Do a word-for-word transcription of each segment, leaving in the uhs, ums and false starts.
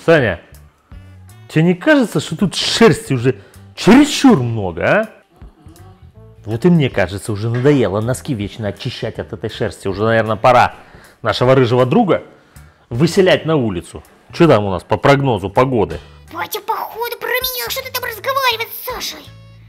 Саня, тебе не кажется, что тут шерсти уже чересчур много, а? Вот и мне кажется, уже надоело носки вечно очищать от этой шерсти. Уже, наверное, пора нашего рыжего друга выселять на улицу. Что там у нас по прогнозу погоды? Батя, походу, про меня что-то там разговаривает с Сашей.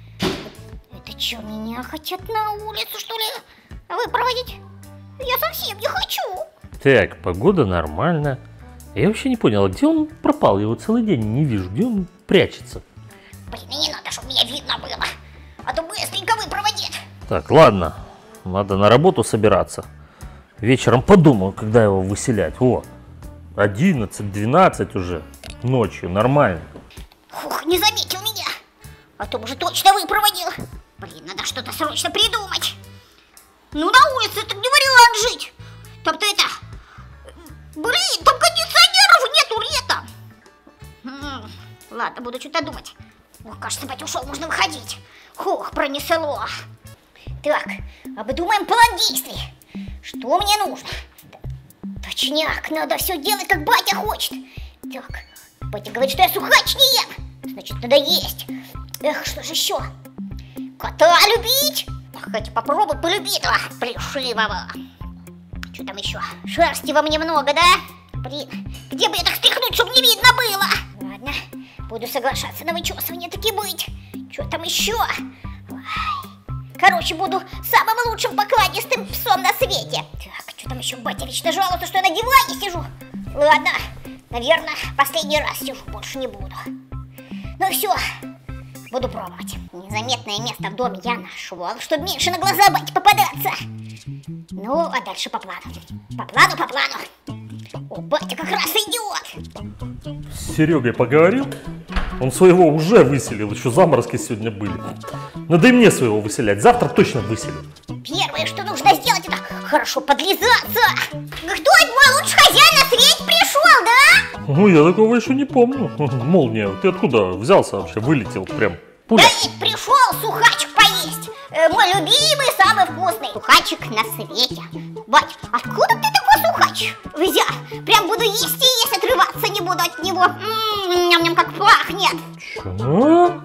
Это что, меня хотят на улицу, что ли, выпроводить? Я совсем не хочу. Так, погода нормальная. Я вообще не понял, а где он пропал? Я его целый день не вижу. Где он прячется? Блин, не надо, чтобы меня видно было. А то быстренько выпроводит. Так, ладно. Надо на работу собираться. Вечером подумаю, когда его выселять. О, одиннадцать, двенадцать уже. Ночью, нормально. Фух, не заметил меня. А то уже точно выпроводил. Блин, надо что-то срочно придумать. Ну, на улице это не вариант жить. Там-то это... Блин, там кондиционеров нету летом. М-м, ладно, буду что-то думать. О, кажется, батя ушел, можно выходить. Хух, пронесло. Так, обдумаем план действий. Что мне нужно? Точняк, надо все делать, как батя хочет. Так, батя говорит, что я сухач не ем. Значит, надо есть. Эх, что же еще? Кота любить? Хоть попробуй полюбить этого плешивого. Что там еще? Шерсти во мне много, да? Блин, где бы я так стряхнуть, чтобы не видно было? Ладно, буду соглашаться на вычесывание таки быть. Что там еще? Ой. Короче, буду самым лучшим покладистым псом на свете. Так, что там еще? Батя вечно жалуется, что я на диване сижу. Ладно, наверное, последний раз сижу, больше не буду. Ну все, буду пробовать. Незаметное место в доме я нашел, чтобы меньше на глаза бате попадаться. Ну, а дальше по плану. По плану, по плану. О, батя как раз идет. С Серегой поговорил? Он своего уже выселил, еще заморозки сегодня были. Надо и мне своего выселять, завтра точно выселю. Первое, что нужно сделать, это хорошо подлизаться. Кто это, мой лучший хозяин на свете пришел, да? Ну, я такого еще не помню. Молния, ты откуда взялся вообще, вылетел прям? Пуля. Да ведь пришел сухачик поесть. Э, мой любимый, самый вкусный сухачик на свете. Бать, откуда ты такой сухач взял? Прям буду есть и есть, отрываться не буду от него. М-м, ням-ням, как пахнет. Чё?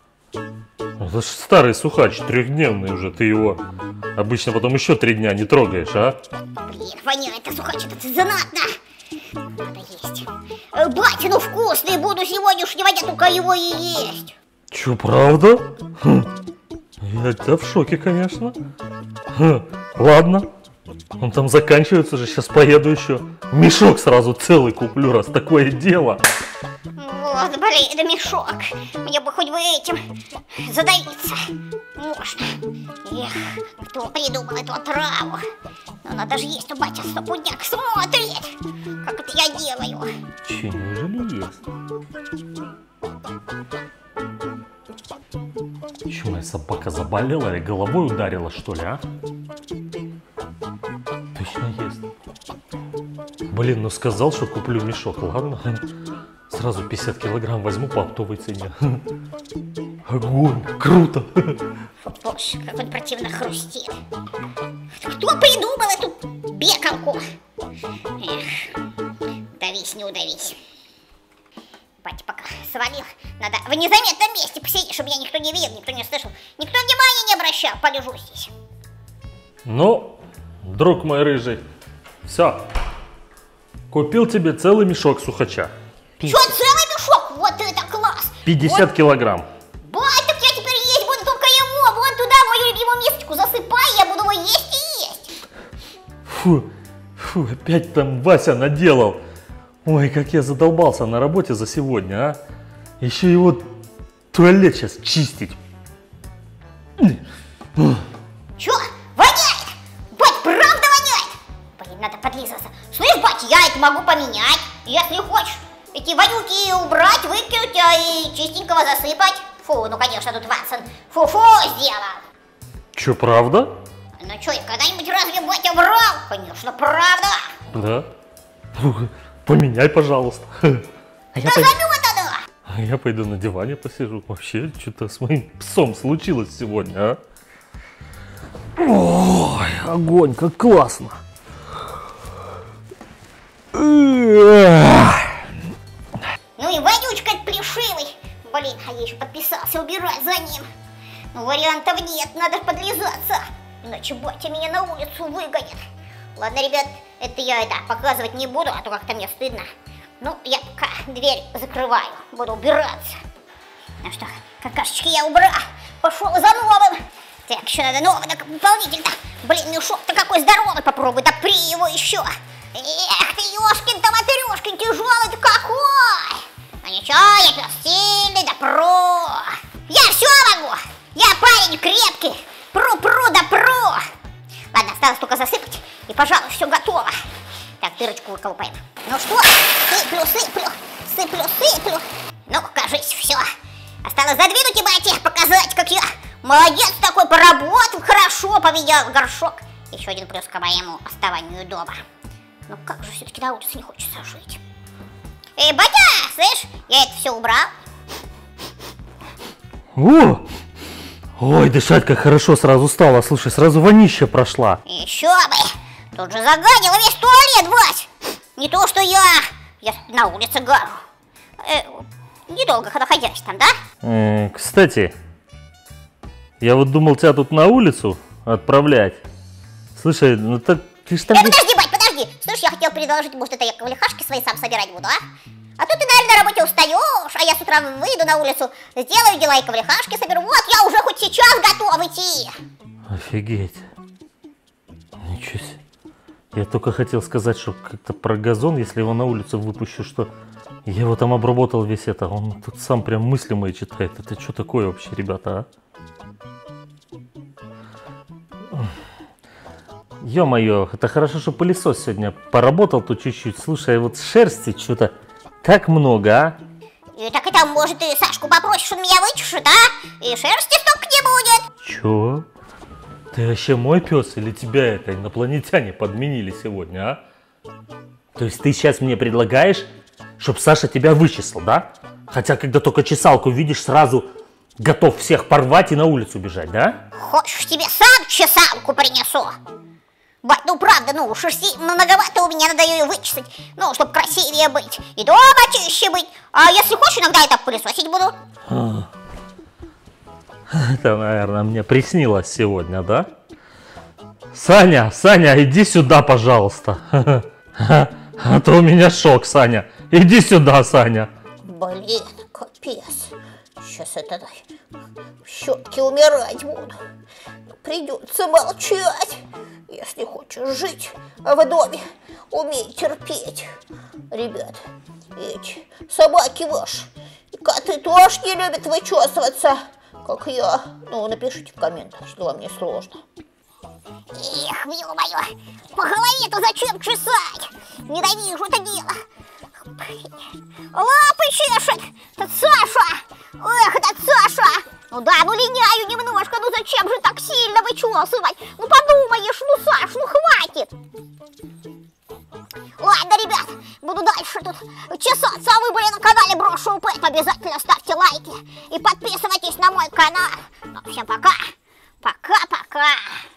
Это ж старый сухач, трехдневный уже. Ты его обычно потом еще три дня не трогаешь, а? Блин, воняет, это сухач, это занятно. Надо есть. Э, батя, ну вкусный, буду сегодняшнего дня только его и есть. Чё, правда? Хм. Я в шоке, конечно. Хм. Ладно. Он там заканчивается же, сейчас поеду еще. Мешок сразу целый куплю, раз такое дело. Вот, блин, это мешок. Мне бы хоть бы этим задавиться. Можно. Эх, кто придумал эту отраву? Но надо же есть, у батя стопудняк смотрит, как это я делаю. Че, неужели есть? Че, моя собака заболела или головой ударила, что ли, а? Точно есть. Блин, ну сказал, что куплю мешок, ладно? Сразу пятьдесят килограмм возьму по оптовой цене. Огонь, круто. Боже, как он противно хрустит. Кто придумал эту бекалку? Эх, давись, не удавись. Батя пока свалил, надо в незаметном месте посидеть, чтобы меня никто не видел, никто не слышал, никто внимания не обращал, полежу здесь. Ну, друг мой рыжий, все, купил тебе целый мешок сухача. Что, целый мешок? Вот это класс! пятьдесят вот. Килограмм. Бать, так я теперь есть буду только его, вот туда мою любимую мисочку засыпай, я буду его есть и есть. Фу, фу, опять там Вася наделал. Ой, как я задолбался на работе за сегодня, а. Еще его туалет сейчас чистить. Чё? Воняет! Бать, правда воняет? Блин, надо подлизываться. Слышь, бать, я это могу поменять. Если хочешь эти вонюки убрать, выкинуть и чистенького засыпать. Фу, ну конечно, тут Ватсон фу-фу сделал. Чё, правда? Ну чё, я когда-нибудь разве батя врал? Конечно, правда. Да? Поменяй, пожалуйста. А да пойду... заметано! А я пойду на диване посижу. Вообще, что-то с моим псом случилось сегодня, а? Ой, огонь, как классно. блин, а я еще подписался убирать за ним. Ну, вариантов нет, надо подлизаться. Иначе батя меня на улицу выгонит. Ладно, ребят, это я это показывать не буду, а то как-то мне стыдно. Ну, я пока дверь закрываю, буду убираться. Ну что, какашечки я убрал, пошел за новым. Так, еще надо новый дополнительно. Блин, мешок-то какой здоровый, попробуй, допри его еще. Эх ты, ёшкин-то матрешкин, тяжелый-то какой. Ну ничего, я сейчас сильный, допру. Я все могу, я парень крепкий, пру-пру, допру. Ладно, осталось только засыпать, и, пожалуй, все готово. Так, дырочку выколупаем. Ну что, сыплю, сыплю, сыплю, сыплю. Ну, кажись, все. Осталось задвинуть и бате, показать, как я молодец такой, поработал, хорошо, поменял горшок. Еще один плюс к моему оставанию дома. Ну как же все-таки на улице не хочется жить. Эй, батя, слышь, я это все убрал. О! Ой, дышать как хорошо сразу стало. Слушай, сразу вонища прошла. Еще бы. Тут же заганила весь туалет, Вась. Не то, что я. Я на улице гару. Э, недолго находясь там, да? Э, кстати, я вот думал тебя тут на улицу отправлять. Слушай, ну так ты ж там... Э, подожди, бать, подожди. Слушай, я хотел предложить, может, это я ковляхашки свои сам собирать буду, а? А то ты, наверное, на работе устаешь, а я с утра выйду на улицу, сделаю дела и ковляхашки соберу. Вот, я уже хоть сейчас готов идти. Офигеть. Ничего себе. Я только хотел сказать, что как-то про газон, если его на улицу выпущу, что я его там обработал весь это. Он тут сам прям мысли мои читает. Это что такое вообще, ребята, а? Ё-моё, это хорошо, что пылесос сегодня поработал тут чуть-чуть. Слушай, вот шерсти что-то так много, а? И так это, может, ты Сашку попросишь, он меня вычешет, а? И шерсти столько не будет. Чё? Ты вообще мой пес или тебя это инопланетяне подменили сегодня, а? То есть ты сейчас мне предлагаешь, чтобы Саша тебя вычесал, да? Хотя, когда только чесалку видишь, сразу готов всех порвать и на улицу бежать, да? Хочешь, тебе сам чесалку принесу? Бать, ну правда, ну шерсти многовато у меня, надо ее вычесать, ну, чтобы красивее быть, и дома чище быть. А если хочешь, иногда это пылесосить буду. Это, наверное, мне приснилось сегодня, да? Саня, Саня, иди сюда, пожалуйста. А то у меня шок, Саня. Иди сюда, Саня. Блин, капец. Сейчас это в щетке умирать буду. Придется молчать. Если хочешь жить в доме, умей терпеть. Ребят, эти собаки ваши, коты тоже не любят вычесываться, как я. Ну, напишите в комментах, что вам не сложно. Эх, ё-моё, по голове-то зачем чесать? Ненавижу это дело. Лапы чешет! Это Саша! Эх, это Саша! Ну да, ну линяю немножко, ну зачем же так сильно вычесывать? Ну подумаешь, ну Саш, ну хватит! Ладно, ребят, буду дальше тут чесаться, а вы были на канале Брошу Пэт, обязательно ставьте лайки и подписывайтесь на мой канал. Ну, всем пока, пока-пока!